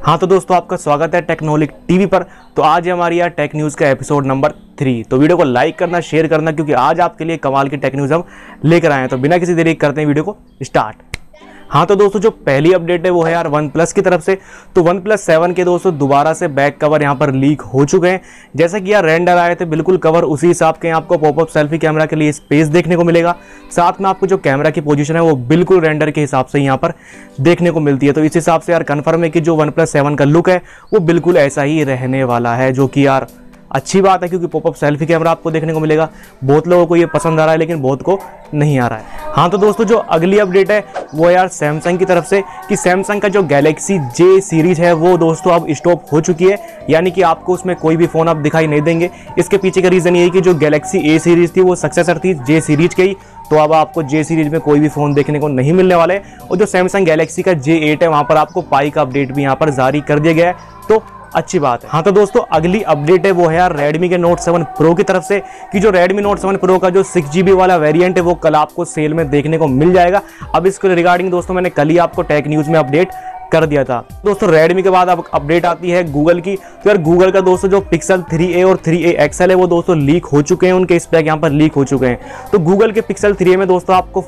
हाँ तो दोस्तों, आपका स्वागत है टेक्नोलिक टीवी पर। तो आज है हमारी यार टेक न्यूज़ का एपिसोड नंबर 3। तो वीडियो को लाइक करना, शेयर करना, क्योंकि आज आपके लिए कमाल की टेक न्यूज़ हम लेकर आए हैं। तो बिना किसी देरी करते हैं वीडियो को स्टार्ट। हाँ तो दोस्तों, जो पहली अपडेट है वो है यार वन प्लस की तरफ से। तो वन प्लस 7 के दोस्तों दोबारा से बैक कवर यहाँ पर लीक हो चुके हैं। जैसा कि यार रेंडर आए थे बिल्कुल कवर उसी हिसाब के आपको पॉपअप सेल्फी कैमरा के लिए स्पेस देखने को मिलेगा। साथ में आपको जो कैमरा की पोजीशन है वो बिल्कुल रेंडर के हिसाब से यहाँ पर देखने को मिलती है। तो इस हिसाब से यार कन्फर्म है कि जो वन प्लस 7 का लुक है वो बिल्कुल ऐसा ही रहने वाला है, जो कि यार अच्छी बात है, क्योंकि पॉपअप सेल्फी कैमरा आपको देखने को मिलेगा। बहुत लोगों को ये पसंद आ रहा है, लेकिन बहुत को नहीं आ रहा है। हाँ तो दोस्तों, जो अगली अपडेट है वो यार सैमसंग की तरफ से कि सैमसंग का जो गैलेक्सी जे सीरीज है वो दोस्तों अब स्टॉप हो चुकी है। यानी कि आपको उसमें कोई भी फ़ोन अब दिखाई नहीं देंगे। इसके पीछे का रीज़न ये है कि जो गैलेक्सी ए सीरीज थी वो सक्सेसर थी जे सीरीज के ही। तो अब आपको जे सीरीज में कोई भी फ़ोन देखने को नहीं मिलने वाला है। और जो सैमसंग गैलेक्सी का J8 है वहाँ पर आपको पाई का अपडेट भी यहाँ पर जारी कर दिया गया है। तो अच्छी बात है। हाँ तो दोस्तों, अगली अपडेट है वो है यार रेडमी के नोट 7 प्रो की तरफ से कि जो रेडमी नोट 7 प्रो का जो 6GB वाला वेरिएंट है वो कल आपको सेल में देखने को मिल जाएगा। अब इसके रिगार्डिंग दोस्तों मैंने कल ही आपको टेक न्यूज़ में अपडेट कर दिया था। दोस्तों रेडमी के बाद अब अपडेट आती है गूगल की। तो यार गूगल का दोस्तों जो पिक्सल 3a और 3a XL है वो दोस्तों लीक हो चुके हैं, उनके स्पेक यहाँ पर लीक हो चुके हैं। तो गूगल के पिक्सल 3a में दोस्तों आपको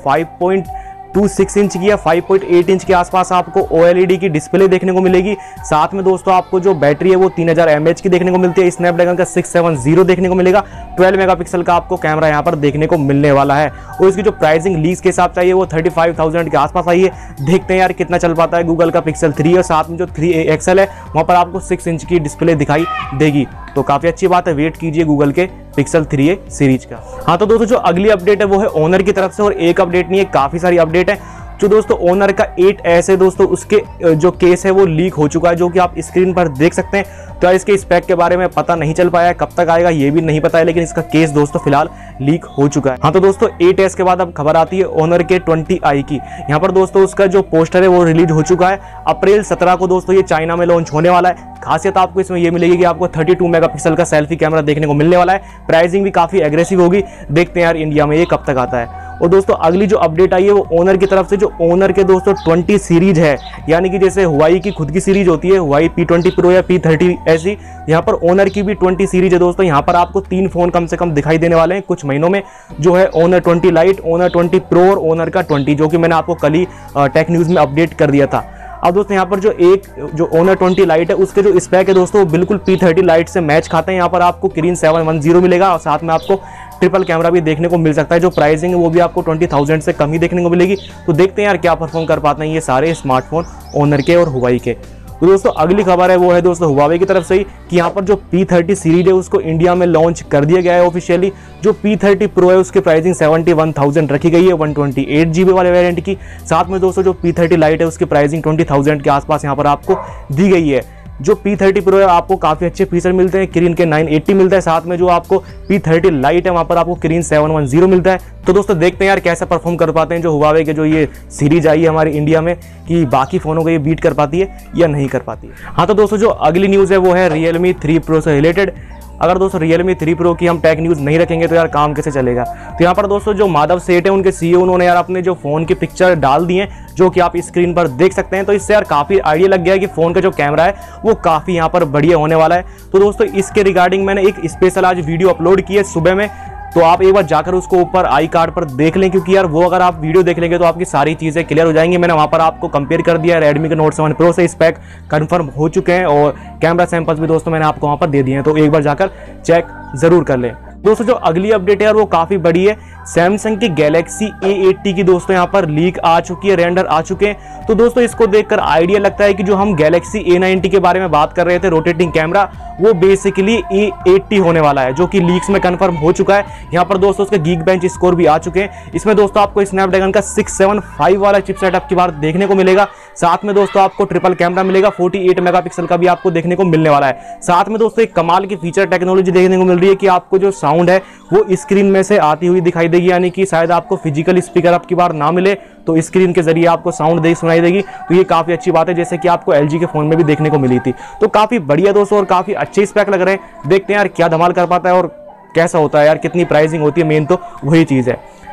5.26 इंच की या 5.8 इंच के आसपास आपको OLED की डिस्प्ले देखने को मिलेगी। साथ में दोस्तों आपको जो बैटरी है वो 3000 mAh की देखने को मिलती है। स्नैपड्रैगन का 670 देखने को मिलेगा। 12 मेगापिक्सल का आपको कैमरा यहाँ पर देखने को मिलने वाला है। और इसकी जो प्राइसिंग लीक्स के हिसाब से आई है वो 35,000 के आसपास आई है। देखते हैं यार कितना चल पाता है गूगल का पिक्सल 3 और साथ में जो 3a XL है वहाँ पर आपको 6 इंच की डिस्प्ले दिखाई देगी। तो काफ़ी अच्छी बात है, वेट कीजिए गूगल के पिक्सल 3a सीरीज का। हाँ तो दोस्तों, जो अगली अपडेट है वो है ओनर की तरफ से। और एक अपडेट नहीं है, काफ़ी सारी अपडेट है। जो दोस्तों ओनर का 8S है दोस्तों, उसके जो केस है वो लीक हो चुका है, जो कि आप स्क्रीन पर देख सकते हैं। तो यार इसके स्पेक के बारे में पता नहीं चल पाया है, कब तक आएगा ये भी नहीं पता है, लेकिन इसका केस दोस्तों फिलहाल लीक हो चुका है। हाँ तो दोस्तों 8S के बाद अब खबर आती है ओनर के 20i की। यहाँ पर दोस्तों उसका जो पोस्टर है वो रिलीज हो चुका है। अप्रैल 17 को दोस्तों ये चाइना में लॉन्च होने वाला है। खासियत आपको इसमें ये मिलेगी कि आपको 32 मेगापिक्सल का सेल्फी कैमरा देखने को मिलने वाला है। प्राइसिंग भी काफ़ी एग्रेसिव होगी। देखते हैं यार इंडिया में ये कब तक आता है। और दोस्तों अगली जो अपडेट आई है वो ओनर की तरफ से। जो ओनर के दोस्तों 20 सीरीज है, यानी कि जैसे हुआई की खुद की सीरीज होती है हुआई P20 Pro या P30 ऐसी, यहाँ पर ओनर की भी 20 सीरीज है दोस्तों। यहाँ पर आपको 3 फोन कम से कम दिखाई देने वाले हैं कुछ महीनों में, जो है ओनर 20 लाइट, ओनर 20 प्रो और ओनर का 20, जो कि मैंने आपको कल ही टेक न्यूज़ में अपडेट कर दिया था। अब दोस्तों यहाँ पर जो ओनर 20 लाइट है उसके जो स्पेक है दोस्तों वो बिल्कुल P30 लाइट से मैच खाते हैं। यहाँ पर आपको किरीन 710 मिलेगा और साथ में आपको ट्रिपल कैमरा भी देखने को मिल सकता है। जो प्राइसिंग है वो भी आपको 20,000 से कम ही देखने को मिलेगी। तो देखते हैं यार क्या परफॉर्म कर पाते हैं ये सारे स्मार्टफोन ओनर के और हुआई के। तो दोस्तों अगली खबर है वो है दोस्तों हुआवे की तरफ से ही कि यहाँ पर जो P30 सीरीज है उसको इंडिया में लॉन्च कर दिया गया है ऑफिशियली। जो P30 Pro है उसकी प्राइसिंग 71,000 रखी गई है 128GB वाले वेरिएंट की। साथ में दोस्तों जो P30 लाइट है उसकी प्राइसिंग 20,000 के आसपास यहाँ पर आपको दी गई है। जो P30 Pro है आपको काफ़ी अच्छे फीचर मिलते हैं, किरीन के 980 मिलता है। साथ में जो आपको P30 लाइट है वहाँ पर आपको किरीन 710 मिलता है। तो दोस्तों देखते हैं यार कैसे परफॉर्म कर पाते हैं जो हुआवे के जो ये सीरीज आई है हमारी इंडिया में, कि बाकी फ़ोनों को ये बीट कर पाती है या नहीं कर पाती है। हाँ तो दोस्तों जो अगली न्यूज़ है वो है Realme 3 Pro से रिलेटेड। अगर दोस्तों Realme 3 Pro की हम टेक न्यूज़ नहीं रखेंगे तो यार काम कैसे चलेगा। तो यहाँ पर दोस्तों जो माधव सेठ है उनके CEO उन्होंने यार अपने जो फ़ोन की पिक्चर डाल दी हैं, जो कि आप स्क्रीन पर देख सकते हैं। तो इससे यार काफ़ी आइडिया लग गया है कि फ़ोन का जो कैमरा है वो काफ़ी यहाँ पर बढ़िया होने वाला है। तो दोस्तों इसके रिगार्डिंग मैंने एक स्पेशल आज वीडियो अपलोड की है सुबह में। तो आप एक बार जाकर उसको ऊपर आई कार्ड पर देख लें, क्योंकि यार वो अगर आप वीडियो देख लेंगे तो आपकी सारी चीज़ें क्लियर हो जाएंगी। मैंने वहाँ पर आपको कंपेयर कर दिया है। रेडमी के नोट 7 प्रो से स्पेक कंफर्म हो चुके हैं और कैमरा सैंपल्स भी दोस्तों मैंने आपको वहाँ पर दे दिए हैं। तो एक बार जाकर चेक ज़रूर कर लें। दोस्तों जो अगली अपडेट है यार वो काफ़ी बड़ी है। सैमसंग की गैलेक्सी A80 की दोस्तों यहाँ पर लीक आ चुकी है, रेंडर आ चुके हैं। तो दोस्तों इसको देखकर आइडिया लगता है कि जो हम गैलेक्सी A90 के बारे में बात कर रहे थे रोटेटिंग कैमरा, वो बेसिकली A80 होने वाला है, जो कि लीक्स में कंफर्म हो चुका है। यहाँ पर दोस्तों उसके गीकबेंच स्कोर भी आ चुके हैं। इसमें दोस्तों आपको स्नैपड्रैगन का 675 वाला चिपसेट आपकी बार देखने को मिलेगा। साथ में दोस्तों आपको ट्रिपल कैमरा मिलेगा, 48 मेगापिक्सल का भी आपको देखने को मिलने वाला है। साथ में दोस्तों एक कमाल की फीचर टेक्नोलॉजी देखने को मिल रही है कि आपको जो साउंड है वो स्क्रीन में से आती हुई दिखाई देगी, यानी कि शायद आपको फिजिकल स्पीकर आपकी बार ना मिले तो स्क्रीन के जरिए आपको साउंड सुनाई देगी। तो ये काफ़ी अच्छी बात है, जैसे कि आपको LG के फ़ोन में भी देखने को मिली थी। तो काफ़ी बढ़िया दोस्तों और काफ़ी अच्छे स्पेक लग रहे हैं। देखते हैं यार क्या धमाल कर पाता है और कैसा होता है यार, कितनी प्राइसिंग होती है, मेन तो वही चीज़ है।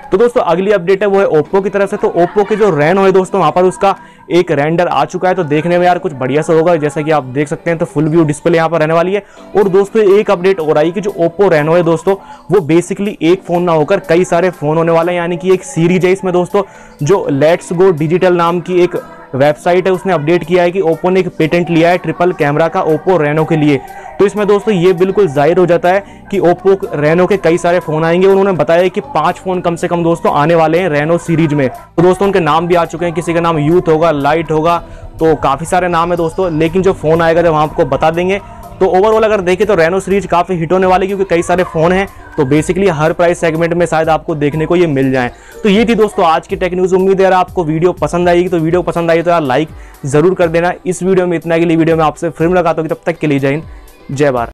तो दोस्तों अगली अपडेट है वो है ओप्पो की तरफ से। तो ओप्पो के जो रेनो है दोस्तों, वहाँ पर उसका एक रेंडर आ चुका है। तो देखने में यार कुछ बढ़िया सा होगा, जैसा कि आप देख सकते हैं। तो फुल व्यू डिस्प्ले यहाँ पर रहने वाली है। और दोस्तों एक अपडेट और आई कि जो ओप्पो रेनो है दोस्तों, वो बेसिकली एक फोन ना होकर कई सारे फोन होने वाले हैं, यानी कि एक सीरीज है इसमें दोस्तों। जो लेट्स गो डिजिटल नाम की एक वेबसाइट है, उसने अपडेट किया है कि ओप्पो ने एक पेटेंट लिया है ट्रिपल कैमरा का ओप्पो रेनो के लिए। तो इसमें दोस्तों ये बिल्कुल जाहिर हो जाता है कि ओप्पो रेनो के कई सारे फोन आएंगे। उन्होंने बताया कि 5 फोन कम से कम दोस्तों आने वाले हैं रेनो सीरीज में। तो दोस्तों उनके नाम भी आ चुके हैं, किसी का नाम यूथ होगा, लाइट होगा, तो काफ़ी सारे नाम है दोस्तों। लेकिन जो फ़ोन आएगा जब हम आपको बता देंगे। तो ओवरऑल अगर देखें तो रेनो सीरीज काफ़ी हिट होने वाली, क्योंकि कई सारे फ़ोन हैं। तो बेसिकली हर प्राइस सेगमेंट में शायद आपको देखने को ये मिल जाए। तो ये थी दोस्तों आज की टेक न्यूज़। उम्मीद है यार आपको वीडियो पसंद आएगी। तो वीडियो पसंद आई तो यार लाइक ज़रूर कर देना। इस वीडियो में इतना के लिए वीडियो में आपसे फिर मुलाकात होगी, तब तक के लिए जय हिंद, जय भारत।